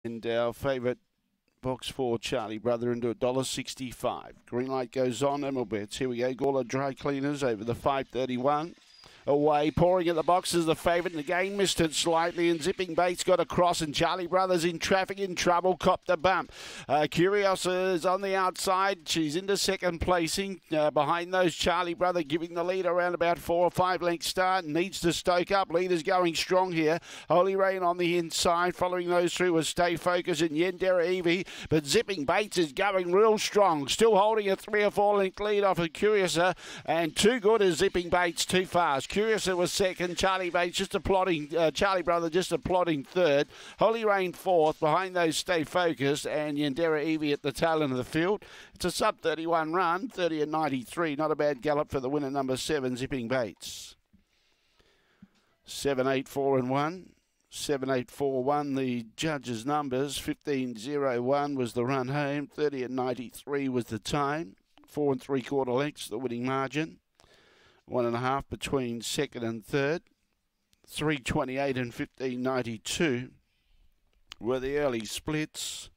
And our favourite box 4, Charlie Brother, into $1.65. Green light goes on, Emil Bets. Here we go. Gawler Dry Cleaners over the 531. Away, pouring at the boxes, the favourite, and again missed it slightly, and Zipping Bates got across, and Charlie Brothers in traffic, in trouble, copped a bump. Curious is on the outside. She's into second placing. Behind those, Charlie Brother giving the lead around about 4 or 5 lengths start. Needs to stoke up. Leaders going strong here. Holy Rain on the inside. Following those through was Stay Focus and Yendera Evie, but Zipping Bates is going real strong. Still holding a 3 or 4 length lead off of Curiouser, and Too Good is Zipping Bates too fast. Curiouser was second. Charlie Bates just a plodding. Charlie Brother just a plodding third. Holy Rain fourth. Behind those, Stay Focused and Yendera Evie at the tail end of the field. It's a sub 31 run, 30 and 93. Not a bad gallop for the winner, number 7, Zipping Bates. 7, 8, 4 and 1. 7, 8, 4, 1. The judges' numbers. 15.01 was the run home. 30 and 93 was the time. 4 3/4 lengths the winning margin. 1.5 between second and third. 3.28 and 15.92 were the early splits.